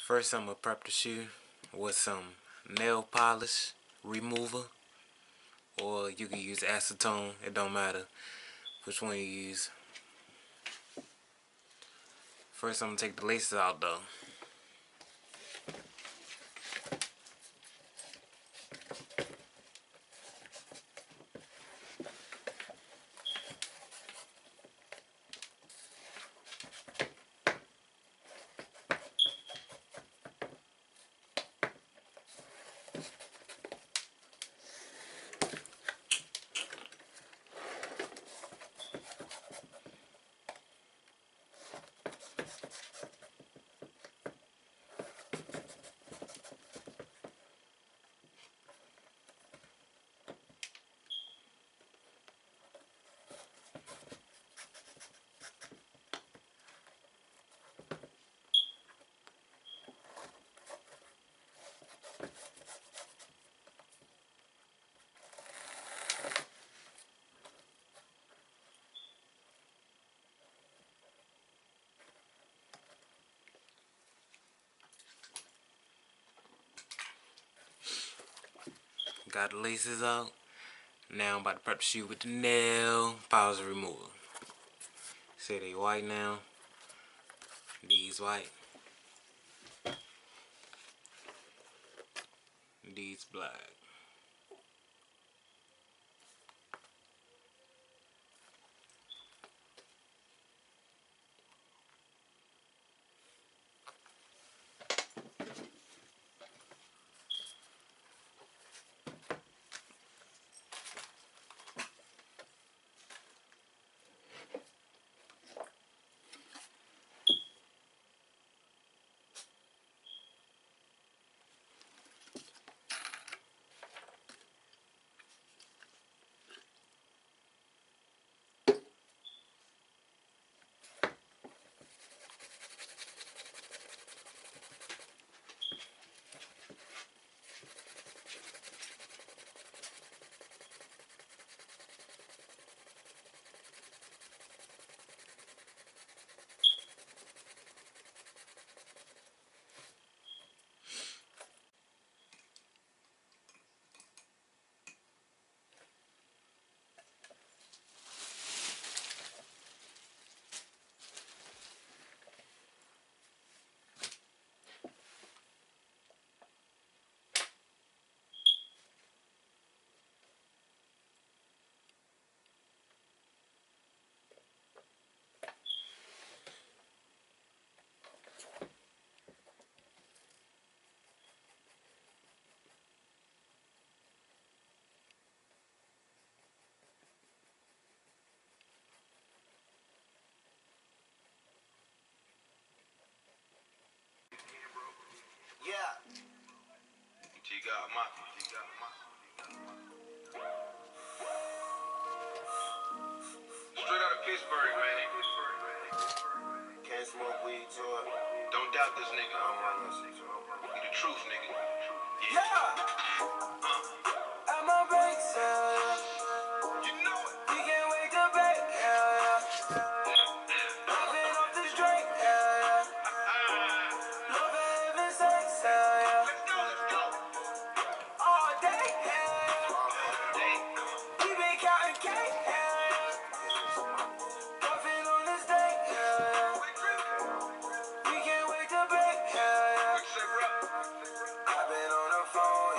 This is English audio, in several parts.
First, I'm gonna prep the shoe with some nail polish remover, or you can use acetone. It don't matter which one you use. First, I'm gonna take the laces out though. Got the laces out. Now I'm about to prep the shoe with the nail polish remover. See, they white now. These white. These black. Yeah. Straight out of Pittsburgh, man. Can't smoke weed, Joy. Don't doubt this nigga. He the truth, nigga. Yeah. I'm a break, you know it. We can't wait to break, Popping off this drink, Love having sex, Let's go. All day, We been counting cake, Puffing on this day, We can't wait to break, I've been on the phone,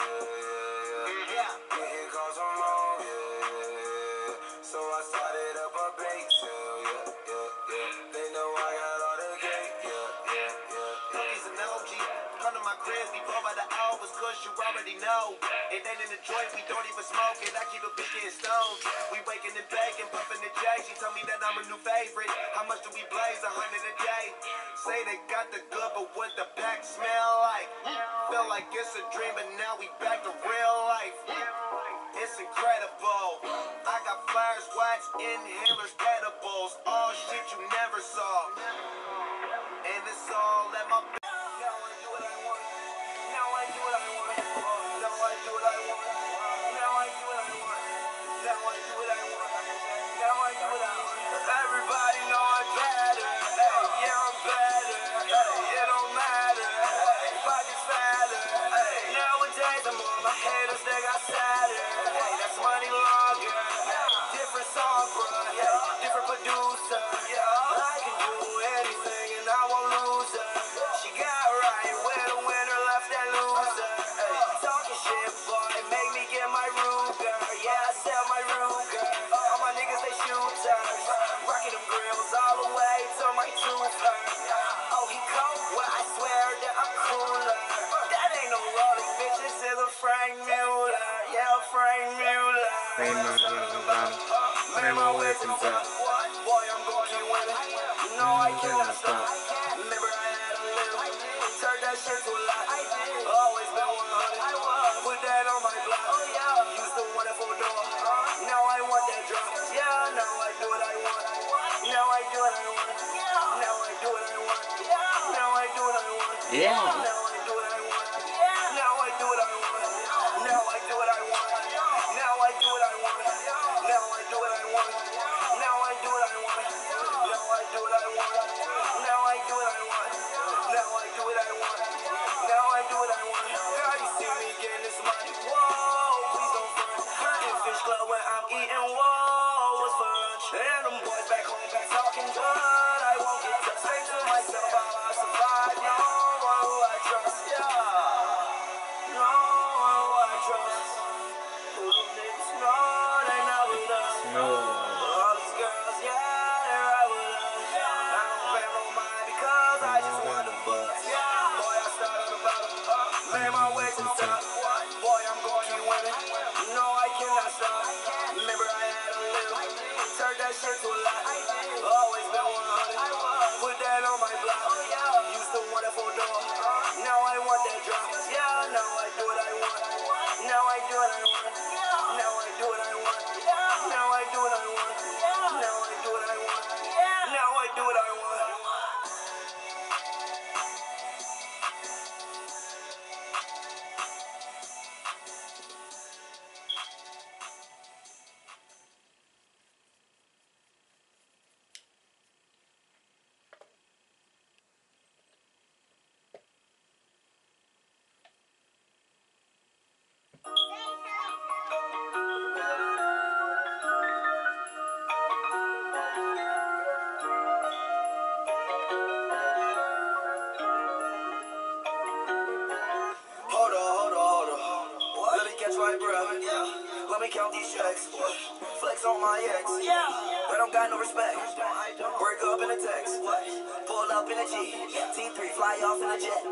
Getting calls from home, So I started up a bake sale, They know I got all the cake, Cookies and OG, come to my crib before by the hours, cause you already know. It ain't in the joint, we don't even smoke it, I keep a big in stone. We waking and baking, puffing the J, she told me that I'm a new favorite. How much do we blaze? 100 a day. Say they got the good, but what the pack smell like? Feel like it's a dream, but now we back to real life. It's incredible. I got flyers, wax, inhalers, edibles, all shit you never saw. And it's all at my back. Now I do what I want. Now I do what I want. Now I do what I want. Now I do what I want. Now I do what I want. Now I do what I want. Everybody know I'm better. Hey, yeah, I'm better. Hey, it don't matter. way to the top. Boy, I'm gonna keep winning. You know I cannot stop. Remember I had a little. Turned that shit to a lot. Always been 100. Put that on my block. Used to want it for door. Now I want that drop. Yeah, now I do what I want. Now I do what I want. Now I do what I want. Now I do what I want. Yeah. Now I do what I want. Now I do what I want. Now I do what I want. Now I do what I want. Now I do what I want. Now I do what I want. Now I do what I want. Now I do what I want. Now I do what I want. Now I do what I want. Girl, you see me getting this money. Whoa, please don't front. In Fish Club when I'm eating. Whoa, what's for lunch? And them boys back home be talking good. I won't get touched. Say to myself, I'll survive. No one who I trust. Yeah. No one who I trust. Who niggas know they never done. No. All these girls, yeah, they're right with us. I don't pay no mind because I just want the buzz. Yeah, boy, I started on the bottom. Made my way to the top. Boy, I'm gonna keep winning. You know I cannot stop. Remember I had a little. Turned that shit to a lot. Always been 100. Put that on my block. Used to want it for door. Now I want that drop. Yeah, now I do what I want. Now I do what I want. Now I do what I want. Now I do what I want. Now I do what I want. Now I do what I want. Hold on. Let me catch my breath. Let me count these checks. Flex on my ex. I don't got no respect. Break up in a text. Pull up in a G. T3 fly off in a jet.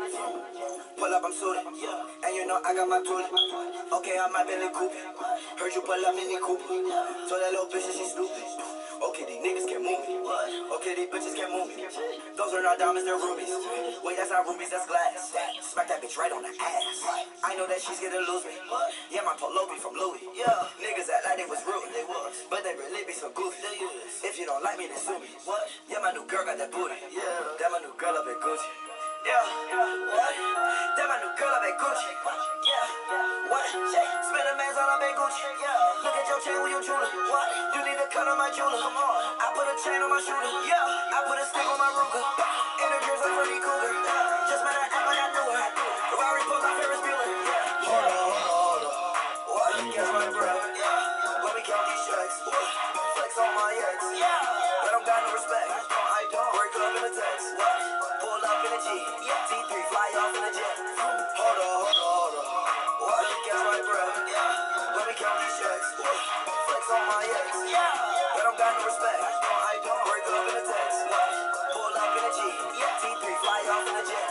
Pull up, I'm suited. And you know I got my tool. Okay, I might Bentley coupe. Heard you pull up Mini Cooper. Told that little bitch that she stupid. Okay, these niggas can't move me. Okay, these bitches can't move me. Those are not diamonds, they're rubies. Wait, that's not rubies, that's glass. Smack that bitch right on the ass. I know that she's gonna lose me. Yeah, my polo be from Louis. Yeah, niggas act like they was rude. They was, but they really be so goofy. If you don't like me, then sue me. What? Yeah, my new girl got that booty. Yeah, that my new girl up at Gucci. Yeah, what? That my new girl up at Gucci. Yeah, what? Spend a man's all up at Gucci. Yeah, look at your chain with your jeweler. What? You need to cut on my jeweler. Come on, I put a chain on my shooter. Yeah, I put a stick on my Ruger. In her dreams like Freddy Cougar. Just met her act like I knew her. Ferrari pulled my Ferris Bueller. Yeah, hold on. What? Catch my breath. Yeah, let me count these checks. Flex on my ex. Yeah, I don't got no respect. I don't. Break up in a text. Pull up in a G. T3 fly off in a jet. Hold on. What? Catch my breath. Yeah, let me count these checks. Flex on my ex. Yeah, I don't got no respect. I don't. Break up in a text. Pull up in a G. T3 fly off in a jet.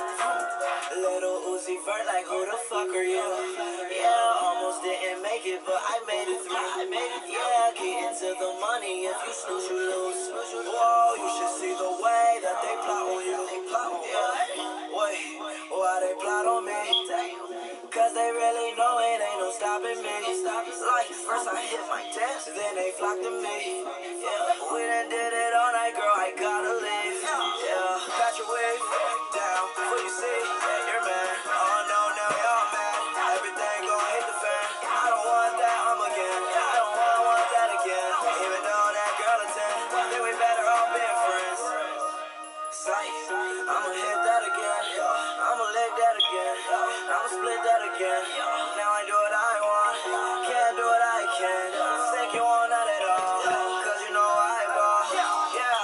Little Uzi Vert, like who the fuck are you? Yeah, almost didn't make it, but I made it through. Yeah, get into the money. If you snooze, you lose. Whoa, you should see the way that they plot on you. Yeah, wait, why they plot on me? Cause they really know it ain't no stopping me. Like, first I hit my desk, then they flock to me. Yeah, we done did it all night, girl, I gotta leave. Yeah, pat your wave down before you see your man. Oh no, now y'all mad. Everything gon' hit the fan. I don't want that, again. I don't want that again. Even though that girl a 10, then we better off being friends. Sight, I'ma hit that again. I'ma lick that again. I'ma split that again. Now I do what I want. Can't do what I can. Think you want none at all. Cause you know I ball. Yeah.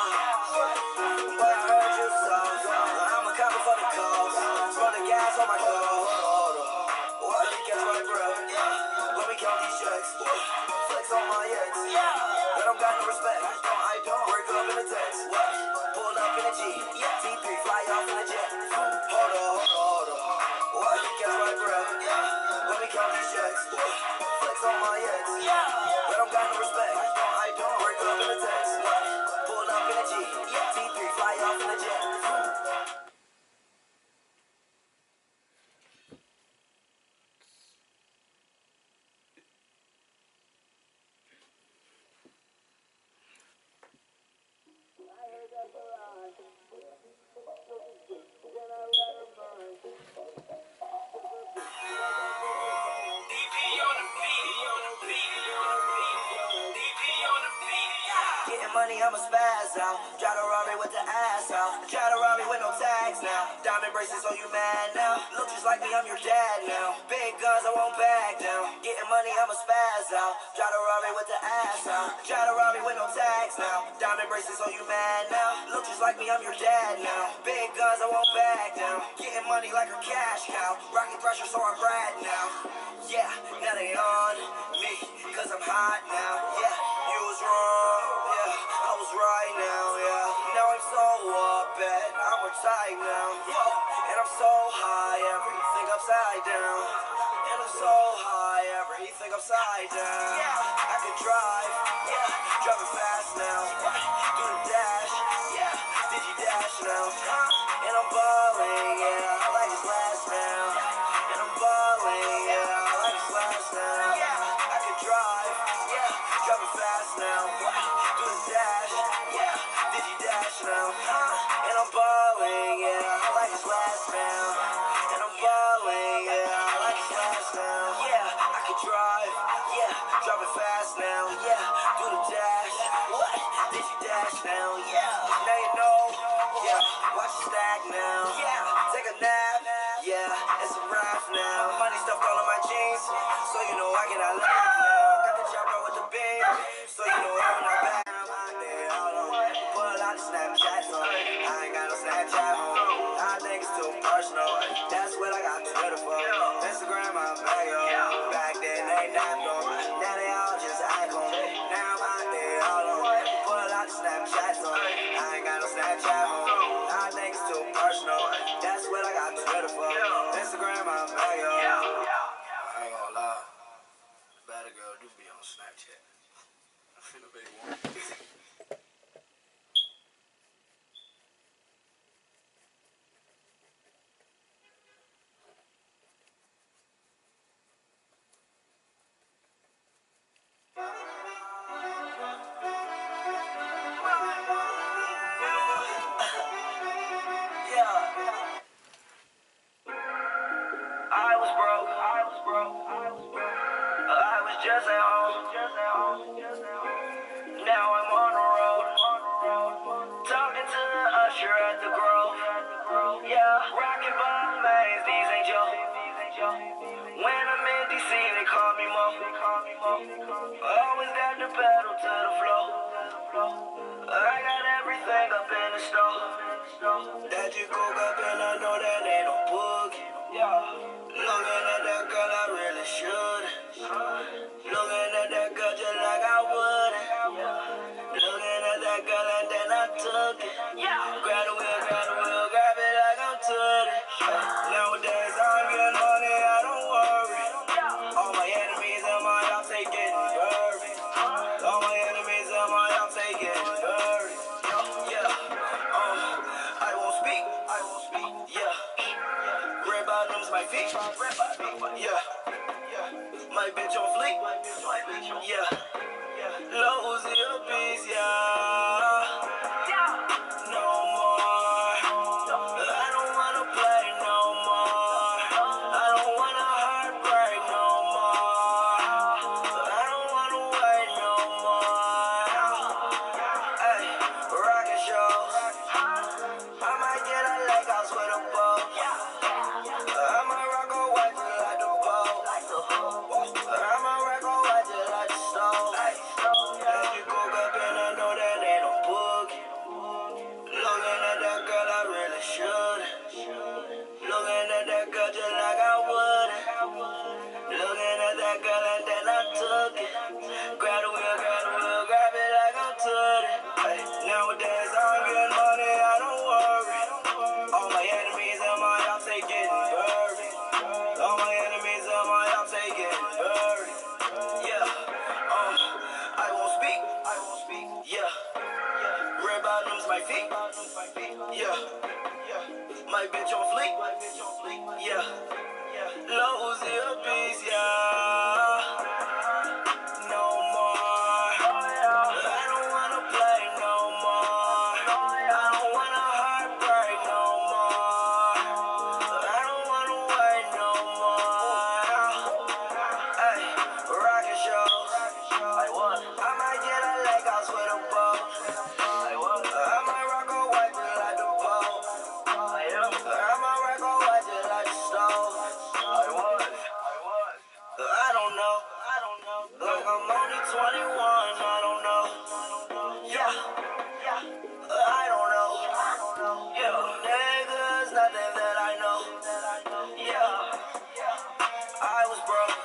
But I heard you soft. I'm a copper for the calls. Throw the gas on my car. What? Catch my breath. Let me count these checks. Flex on my ex. I don't got no respect. I don't. Break up in a text. Pull up in a G. T3 fly off in a jet. Hold on. What? Catch my breath. Let me count these checks. Flex on my ex. I don't got no respect. I don't. Break up in a text. money, I'ma spaz out. Drive a Rari with the ass out. Try to rob me with no tags now. Diamond braces, so you mad now? Look just like me, I'm your dad now. Big guns, I won't back down. Getting money, I'ma spaz out. Drive a Rari with the ass out. Try to rob me with no tags now. Diamond braces, so you mad now? Look just like me, I'm your dad now. Big guns, I won't back down. Getting money like a cash cow. Rocket pressure, so I'm Brad now. Yeah, now they on me, cause I'm hot now. Yeah, you was wrong, yeah, I was right now, yeah. Now I'm so up and I'm retired now. Whoa, and I'm so high, everything upside down. And I'm so high, everything upside down. Yeah, I can drive, yeah, driving fast now. Do the dash, yeah, digi dash now. And I'm balling, yeah, like it's last now. And I'm balling, yeah, like it's last now. Yeah, I can drive, yeah, driving fast now. Do the dash, yeah, digi dash now. And I'm balling, yeah, like it's last now. And I'm balling, yeah, like it's last now. Yeah, I can drive, yeah, driving fast now. Yeah, do the dash, what? Digi dash now, yeah. Now you know, yeah, watch it stack now. Yeah, take a nap, yeah, it's a wrap now. Money stuffed all in my jeans, so you know I get out laugh now. Got the chopper with the beam, so you know I'm not back. I'm out there all on, pull out the Snapchats on. I ain't got no Snapchat home. I think it's too personal. That's what I got Twitter for. Instagram, I'm back on. Back then they napped on. Now they all just icon. Now I'm out there all on, pull out the Snapchats on. I ain't got no Snapchat home. I think it's too personal. That's what I got Twitter for. Instagram, I'm back on. I ain't gonna lie. Better girl do be on Snapchat. I'm finna be one. I was broke. I was just at home. Now I'm on the road. Talking to the usher at the Grove. Yeah, rockin' ball mains, these ain't Joe. When I'm in DC, they call me Mo. Always got the pedal to the floor. I got everything up in the store. That you cook up and I know that ain't no boogie. Looking at that girl, I really should. Looking at that girl just like I wouldn't. Looking at that girl and then I took it. Grab the wheel, grab it like I'm Tootie. Nowadays I'm getting money, I don't worry. All my enemies and my ops, they getting buried. All my enemies and my ops, they getting buried. Yeah, I won't speak. Yeah, red bottoms, my feet. Yeah, my bitch on fleek. Yeah, low zero piece. Yeah, no more. I don't wanna play no more. I don't wanna heartbreak no more. I don't wanna wait no more. Hey, rocket shows. I might get a leg house with a bow. I might rock a white till like the bow. I might rock a white till like the stove. As you cook up and I know that ain't no boogie. Looking at that girl, I really should. Looking at that girl just like I wouldn't. Looking at that girl and then I took it. Grab the wheel, grab it like I'm Tootie. Hey, nowadays I'm getting money, I don't worry. All my enemies and my ops, they getting buried. All my enemies and my ops, they getting buried. Yeah, I won't speak. Yeah, red bottoms, my feet. Yeah, my bitch on fleek. Yeah, low zero piece. Yeah, no more. I don't wanna play no more. I don't wanna heartbreak no more. I don't wanna wait no more. Hey, rocket shows. I might get a leg house with a bow. nothing that I know. Yeah, I was broke.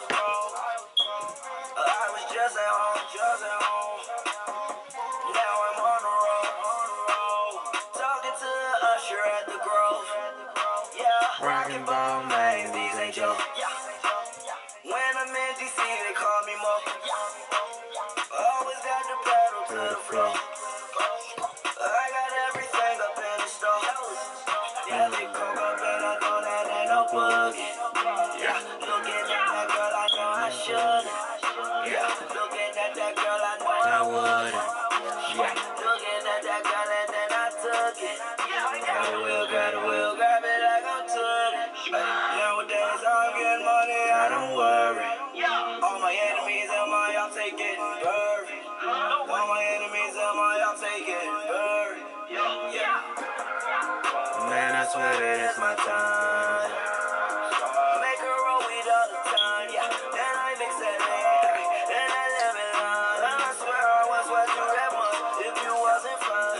I was just at home. Now I'm on the road. Talking to the usher at the Grove. Yeah, rockin' ball, man, these ain't jokes. When I'm in DC, they call me Mo. Always got the pedal to the floor. I got everything up in the store. Yeah, they coke up and I know that ain't no boogie. Yeah, looking at that girl, I know I shouldn't. Yeah, looking at that girl, I know I wouldn't. Yeah, looking at that girl and then I took it. Grab it like I'm Tootie. Nowadays I'm getting money, I don't worry. All my enemies and my ops, they getting buried. All my enemies and my ops, they getting buried. Yeah. Man, I swear that it's my time. Make her roll weed all the time, yeah. Then I mix that in, then I live it on. And I swear I was what you that much if you wasn't fine.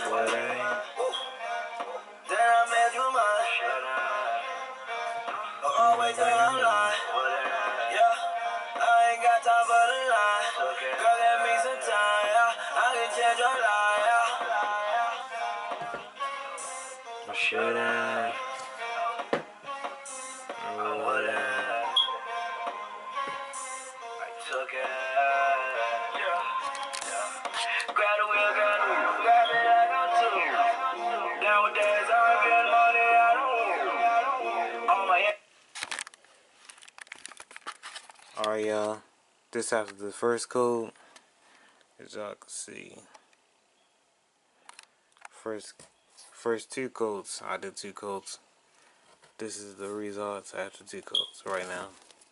Then I made you mine. Always say I'm lying. Yeah, I ain't got time for the lie. Girl, give me some time, yeah. I can change your life, yeah. Should've. I took it. Yeah. Grab the wheel, grab it like I'm Tootie. Nowadays I'm getting money, I don't. All my. Alright, y'all. This after the first code. As y'all can see. First two codes. I did two codes. This is the results after two codes right now.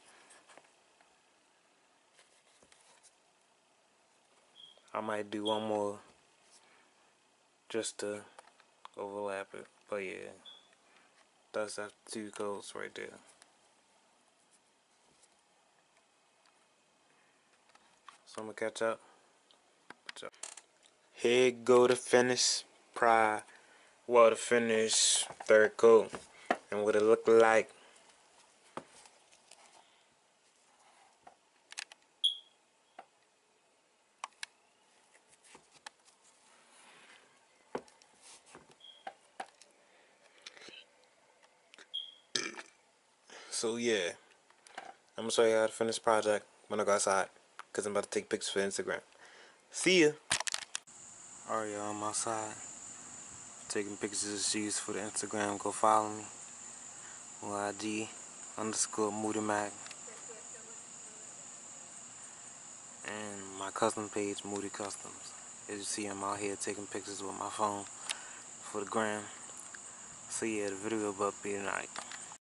I might do one more just to overlap it. But yeah. That's after two codes right there. So I'm gonna catch up. Here go to finish to finish third coat and what it look like. So yeah, I'm gonna show you how to finish the project when I go outside, cause I'm about to take pictures for Instagram. See ya. Alright, y'all, I'm outside taking pictures of shoes for the Instagram. Go follow me on IG _MoodyMac and my custom page Moody Customs. As you see, I'm out here taking pictures with my phone for the gram. So yeah, the video will be tonight.